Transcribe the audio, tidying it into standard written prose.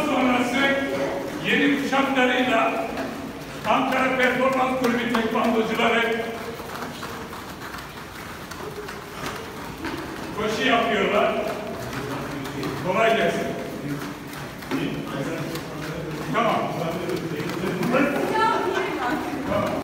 sonrası yeni kuşaklarıyla Ankara Performans Kulübü tekvandocuları koşu yapıyorlar. Kolay gelsin. Tamam.